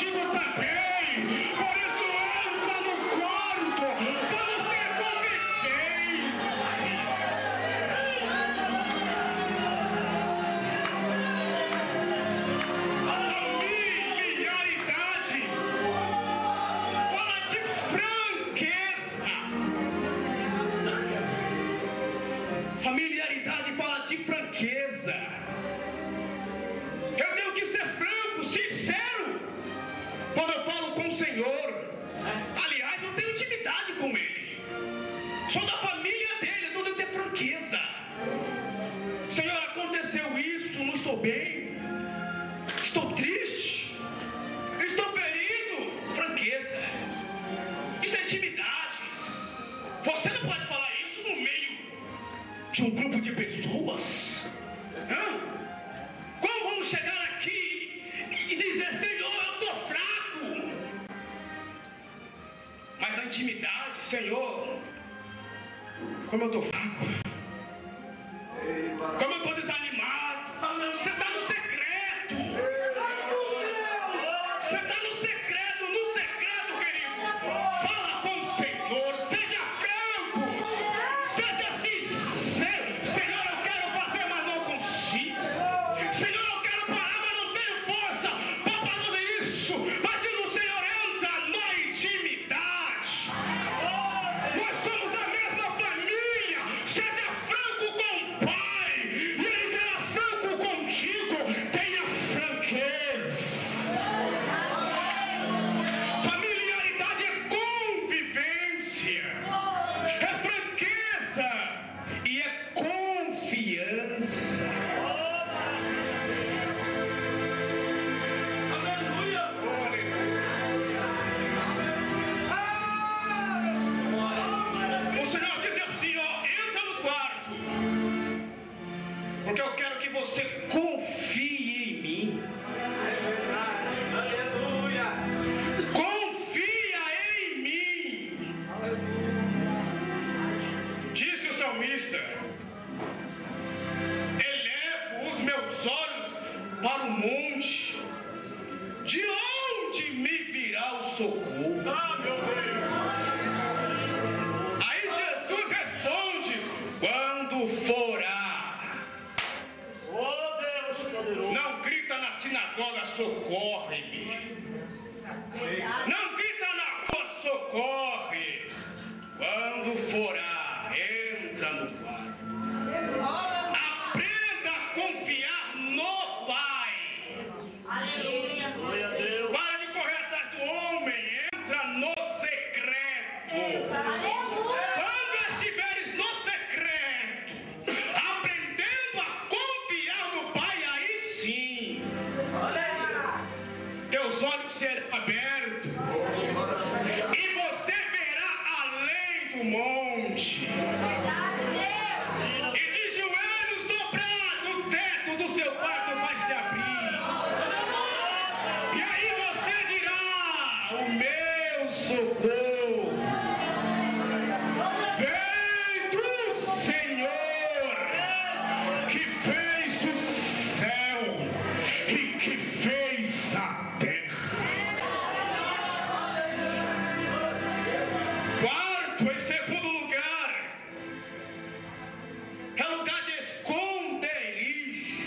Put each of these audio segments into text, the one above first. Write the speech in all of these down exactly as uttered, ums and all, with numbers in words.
contigo também. Por isso entra no quarto. Vamos ter convivência. Familiaridade fala de franqueza. Familiaridade fala de franqueza. Eu tenho que ser franco, sincero, quando eu falo com o Senhor. Aliás, eu tenho intimidade com Ele. Sou da família dele, então eu tenho que ter franqueza. Senhor, aconteceu isso, não estou bem, estou triste, estou ferido. Franqueza, isso é intimidade. Você não pode falar isso no meio de um grupo de pessoas. Hã? Como vamos chegar aqui e dizer, Senhor, eu estou fraco? Mas na intimidade, Senhor, como eu estou fraco, como eu estou desanimado. Você está no secreto. Você está no secreto, no secreto, querido. Fala com o Senhor, seja franco, seja sincero. Senhor, eu quero fazer, mas não consigo. Senhor, eu quero parar, mas não tenho força para fazer isso. Mas o Senhor entra na intimidade. Nós somos a mesma família. Seja franco com o Pai, e Ele será franco contigo. Tenha franqueza. Familiaridade é convivência, é franqueza e é confiança. O Senhor diz assim, ó, entra no quarto, porque eu quero que você confie em mim. Confia em mim. Disse o salmista, elevo os meus olhos para o monte, de onde me virá o socorro? Ah, meu Deus! Aí Jesus responde, quando forá. Oh, Deus poderoso! Não grita na sinagoga, socorre-me. Não grita na rua, socorre. Quando forá, entra no quarto. Aprenda a confiar no Pai. Aleluia. Para de correr atrás do homem. Entra no secreto. Aleluia. Quando estiveres no secreto, aprendendo a confiar no Pai, aí sim teus olhos serão abertos e você verá além do monte. Verdade, Deus. E de joelhos dobrados, o teto do seu quarto vai se abrir. E aí você dirá, o meu socorro vem do Senhor, que fez o céu e que fez a terra. Quarto e segundo lugar, é lugar de esconderijo.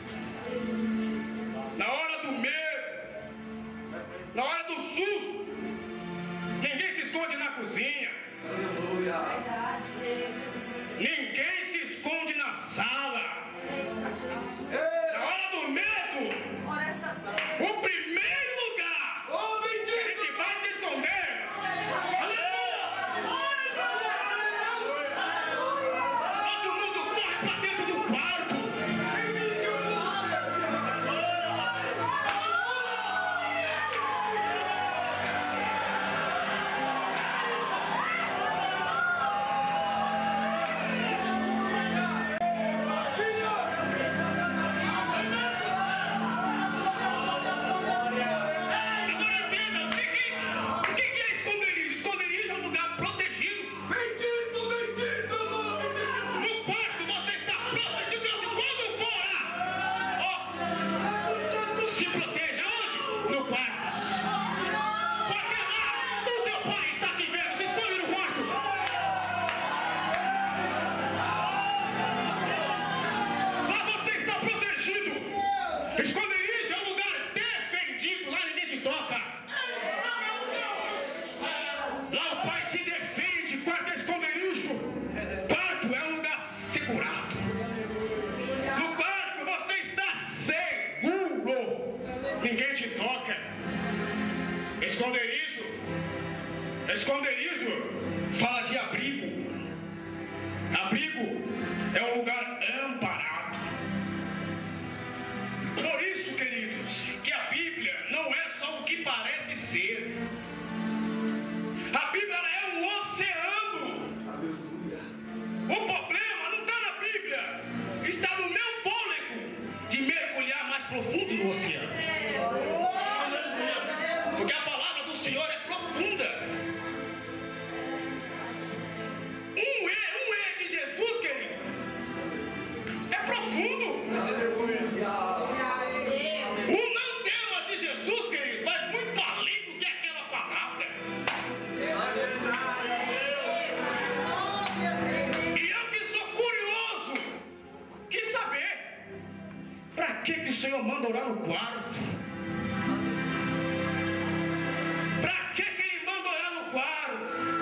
Na hora do medo, na hora do susto, ninguém se esconde na cozinha, Verdade, Deus. ninguém se esconde na sala. Na hora do medo, Ora essa o primeiro lugar que a gente vai se esconder. Todo mundo corre para dentro do quarto. Esconderijo fala de abrigo. Abrigo é um lugar amparado. Por isso, queridos, que a Bíblia não é só o que parece ser. A Bíblia ela é um oceano. O problema não está na Bíblia, está no meu fôlego de mergulhar mais profundo no oceano. Porque a palavra do Senhor é profunda. Um E, um E de Jesus, querido, é profundo. O não temas de Jesus, querido, vai muito além do que aquela palavra. E eu que sou curioso, quis saber para que que o Senhor manda orar no quarto. Para que que Ele manda orar no quarto?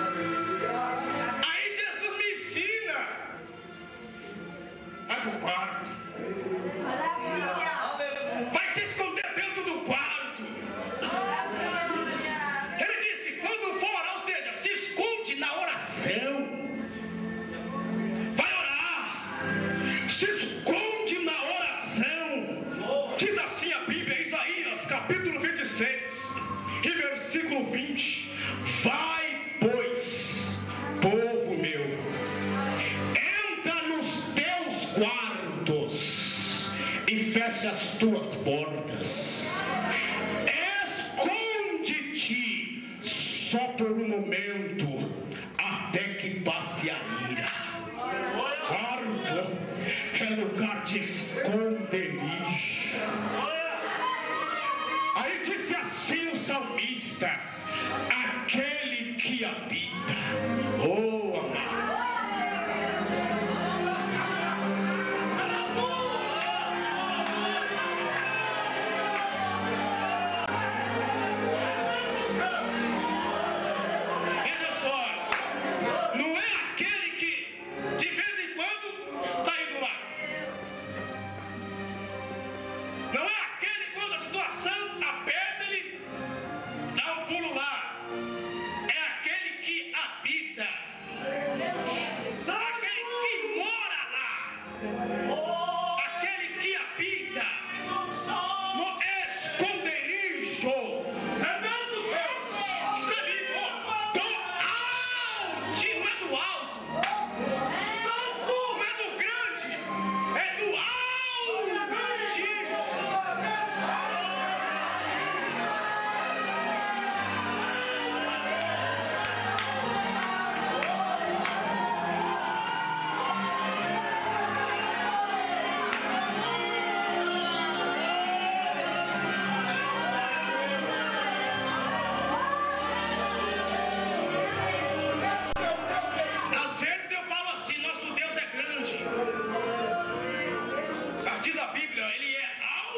Aí Jesus me ensina. Vai pro quarto. Vai se esconder dentro do quarto. Ele disse, quando for orar, ou seja, se esconde na oração. Vai orar. Se esconde na oração. Diz assim a Bíblia, Isaías, capítulo vinte e seis, e versículo vinte. Vai, pois, povo meu, entra nos teus quartos e fecha as tuas portas. Esconde-te só por um momento, até que passe a ira. Quarto é lugar de esconderijo. Aí disse assim o salmista, aquele que habita. Oh, amado. Veja só, não é aquele que de vez em quando está indo lá. Não é aquele quando a situação aperta, ele dá um pulo lá. É aquele que habita. Aquele que mora lá. Aquele que habita no esconderijo. Está ali, ó, do alto, não é do alto. Não é do grande, é do altíssimo. Às vezes eu falo assim, nosso Deus é grande. Mas diz a Bíblia, ele é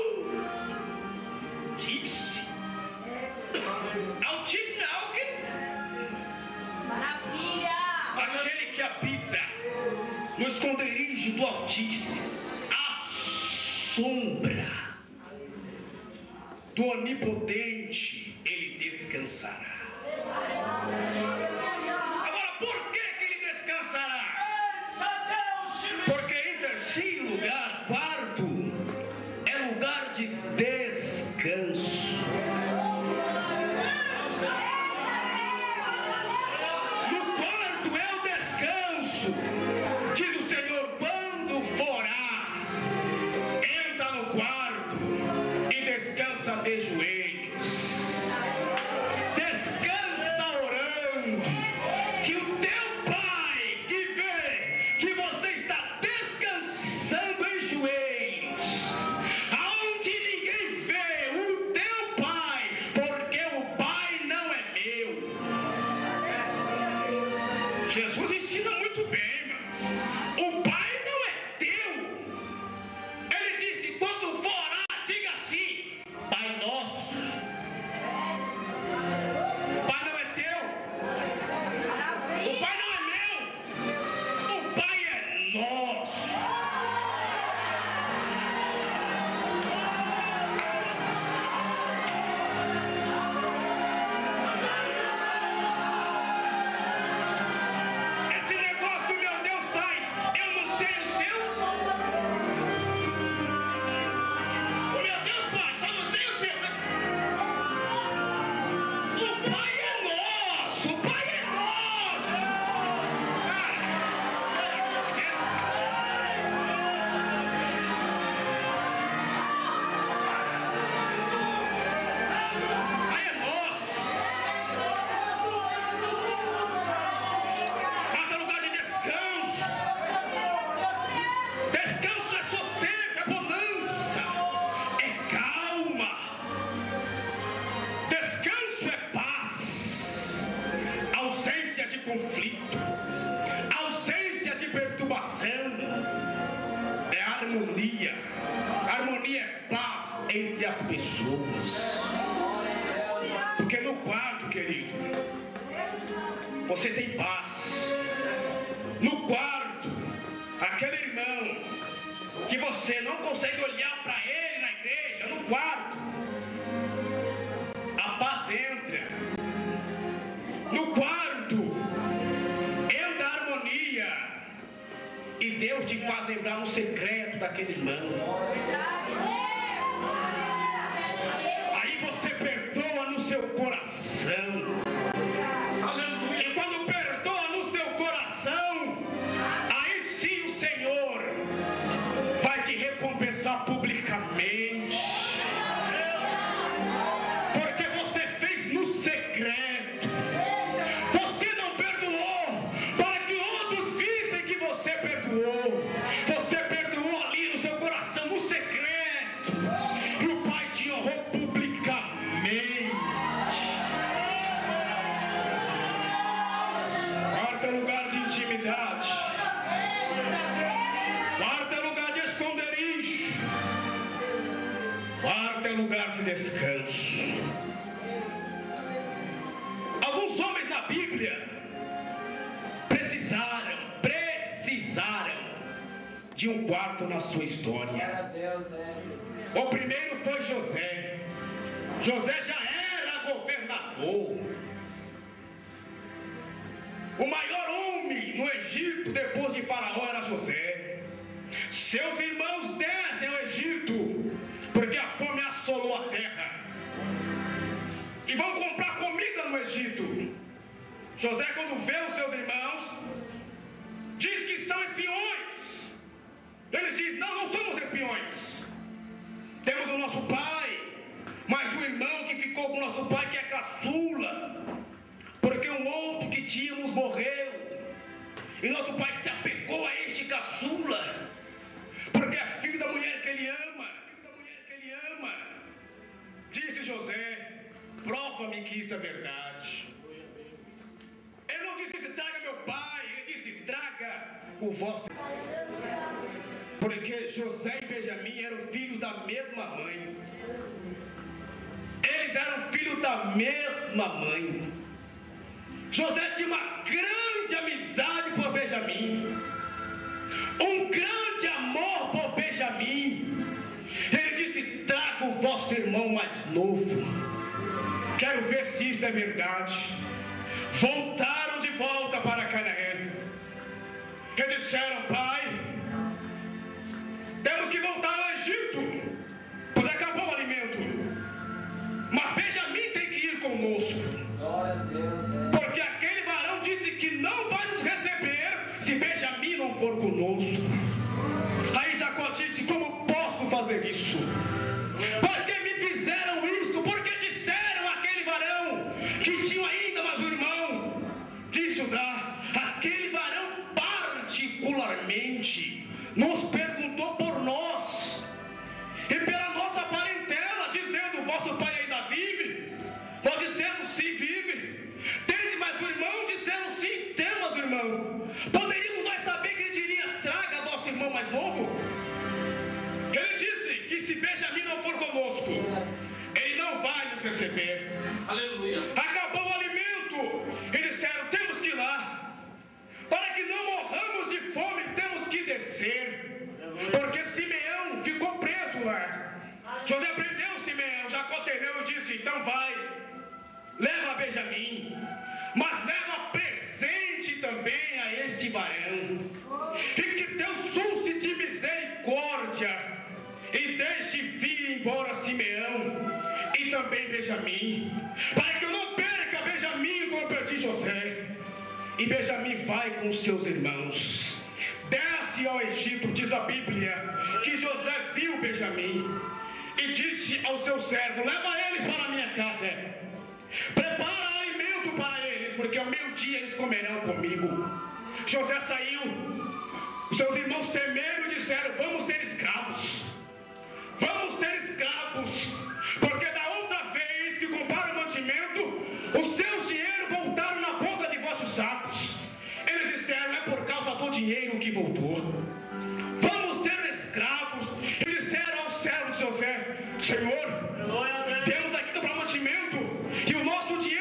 altíssimo. Altíssimo é algo que Maravilha. aquele que habita no esconderijo do Altíssimo, a sombra do Onipotente, ele descansará. Agora, por que que ele descansará? Porque em terceiro lugar, quarto, é lugar de descanso. No quarto é o descanso. Diz o Senhor, quando for orar, entra no quarto e descansa de joelhos. Descansa orando, que o teu quarto, querido, você tem paz. No quarto, aquele irmão que você não consegue olhar para ele na igreja, no quarto, a paz entra. No quarto, entra a harmonia. E Deus te faz lembrar no secreto daquele irmão. Aí você perdoa no seu coração. E quando perdoa no seu coração, aí sim o Senhor vai te recompensar publicamente. Porque você fez no secreto. Você não perdoou para que outros vissem que você perdoou. Você perdoou ali no seu coração, no secreto. E o Pai te honrou publicamente. Quarto é lugar de intimidade. Quarto é lugar de esconderijo. Quarto é lugar de descanso. Alguns homens na Bíblia precisaram, precisaram de um quarto na sua história. O primeiro foi José. José já era governador. O maior homem no Egito depois de Faraó era José. Seus irmãos descem ao Egito porque a fome assolou a terra e vão comprar comida no Egito. José, quando vê os seus irmãos, diz que são espiões. Eles dizem: não, não somos espiões. Temos o nosso pai, mas o irmão que ficou com o nosso pai, que é caçula, porque um outro que tínhamos morreu, e nosso pai se apegou a este caçula, porque é filho da mulher que ele ama, filho da mulher que ele ama. Disse José: prova-me que isso é verdade. Ele não disse: traga meu pai, ele disse: traga o vosso. Porque José e Benjamim eram filhos da mesma mãe. Eles eram filhos da mesma mãe. José tinha uma grande amizade por Benjamim, um grande amor por Benjamim. Ele disse: traga o vosso irmão mais novo. Quero ver se isso é verdade. Voltaram de volta para Canaã. E disseram: pai, temos que voltar ao Egito, pois acabou o alimento. Mas Benjamim tem que ir conosco, porque aquele varão disse que não vai nos receber se Benjamim não for conosco. Aí Jacó disse: como posso fazer isso? Por que me fizeram isso? Porque disseram àquele varão que tinha ainda mais um irmão. Disse Judá: aquele varão particularmente nos perguntou por nós e pela nossa parentela, dizendo: vosso pai ainda vive? Nós dissemos: sim, vive. Tens mais um irmão? Disseram: sim, temos um irmão. Poderíamos nós saber que ele diria: traga vosso irmão mais novo? Ele disse que se Benjamim não for conosco, ele não vai nos receber. Aleluia. Acabou o alimento e disseram: temos que ir lá. Para que não morramos de fome, temos que descer, porque Simeão ficou preso lá. José prendeu Simeão. Jacó temeu e disse: então vai, leva Benjamim, mas leva presente também a este varão, e que Deus suscite de misericórdia e deixe vir embora Simeão e também Benjamim, para que eu não perca Benjamim como eu perdi José. E Benjamim vai com seus irmãos, desce ao Egito. Diz a Bíblia que José viu Benjamim e disse ao seu servo: leva eles para a minha casa, prepara alimento para eles, porque ao meio-dia eles comerão comigo. José saiu, os seus irmãos temeram e disseram: vamos ser escravos, vamos ser escravos, porque da outra vez que compraram o mantimento, os seus dinheiros voltaram na boca de vossos sacos. Eles disseram: é por causa do dinheiro que voltou. Vamos ser escravos. E disseram ao servo de José: Senhor, temos aqui comprar mantimento e o nosso dinheiro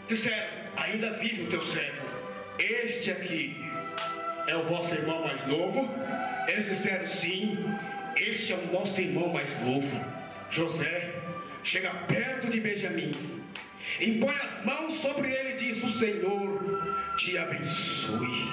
disseram: ainda vive o teu servo. Este aqui é o vosso irmão mais novo? Eles disseram: sim, este é o nosso irmão mais novo. José chega perto de Benjamim, impõe as mãos sobre ele e diz: o Senhor te abençoe.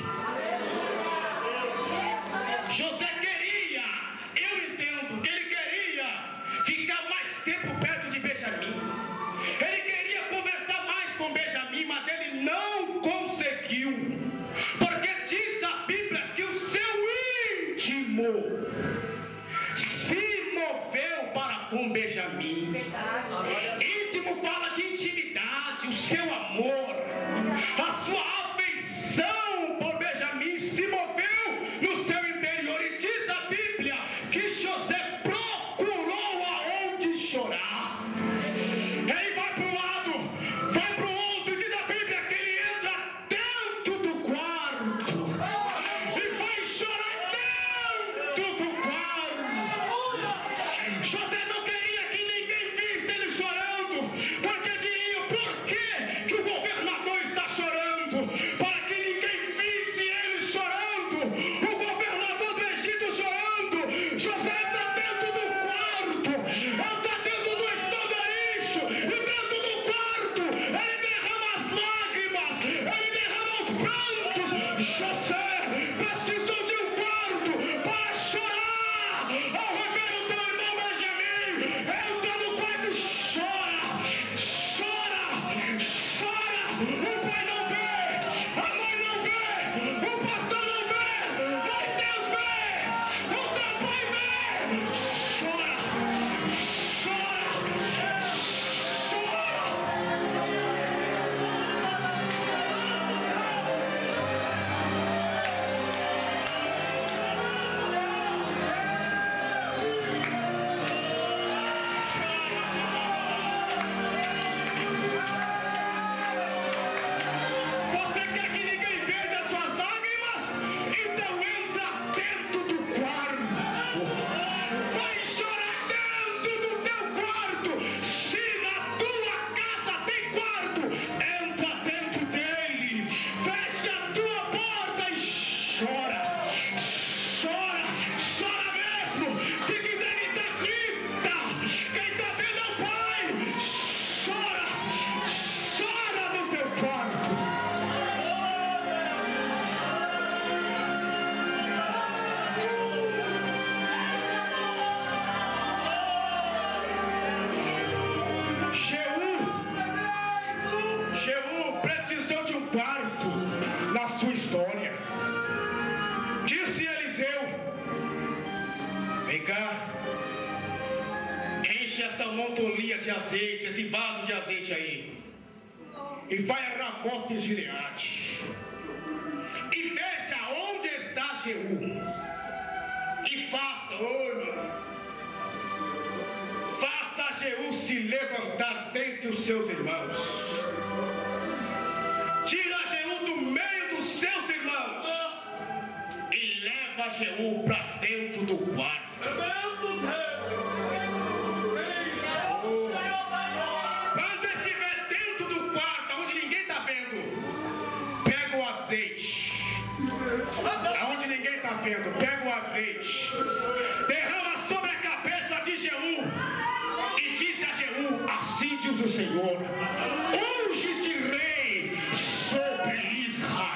José queria, eu entendo que ele queria ficar mais tempo perto de Benjamim. Ele queria conversar mais com Benjamim, mas ele não conseguiu, porque diz a Bíblia que o seu íntimo se moveu para com Benjamim. Íntimo fala de intimidade, o seu amor, a sua afeição por Benjamim se moveu no seu interior. E diz a Bíblia que José procurou aonde chorar. Ele vai para um lado, vai para o outro, e diz a Bíblia que ele entra dentro do quarto e vai chorar dentro do quarto. José não queria que ninguém visse ele chorando, porque diriam: por que, que o governador está chorando? Para que ninguém visse ele chorando, o governador do Egito chorando. José está dentro do quarto, está dentro do esconderijo, e dentro do quarto ele derrama as lágrimas, ele derrama os prantos. José precisou de um quarto para chorar ao rever o teu irmão Benjamim. Entra no quarto e chora, chora, chora. O pai não vê, a mãe não vê, o pastor não vê, mas Deus vê, o teu pai vê. Chora, chora, Você quer que ninguém veja as suas lágrimas? Então entra dentro do quarto. Vai chorar dentro do teu quarto. Se na tua casa tem quarto, entra dentro dele. Fecha a tua porta e chora. Chora, chora mesmo. Se quiser gritar, grita. Quem está vendo é o Pai. Chora, chora no teu quarto. Jeú, Jeú precisou de um quarto na sua história. Disse Eliseu: vem cá, enche essa montolia de azeite, esse vaso de azeite aí, e vai a Ramote de Gileade, e veja onde está Jeú, e faça, oh, irmão, faça Jeú se levantar dentre os seus irmãos. Tira Jeú do meio dos seus irmãos e leva Jeú para dentro do quarto. Quando estiver dentro do quarto, onde ninguém está vendo, pega o azeite. Aonde ninguém está vendo, pega o azeite, derrama sobre a cabeça de Jeú e diz a Jeú: assim diz o Senhor, unge-te rei sobre Israel.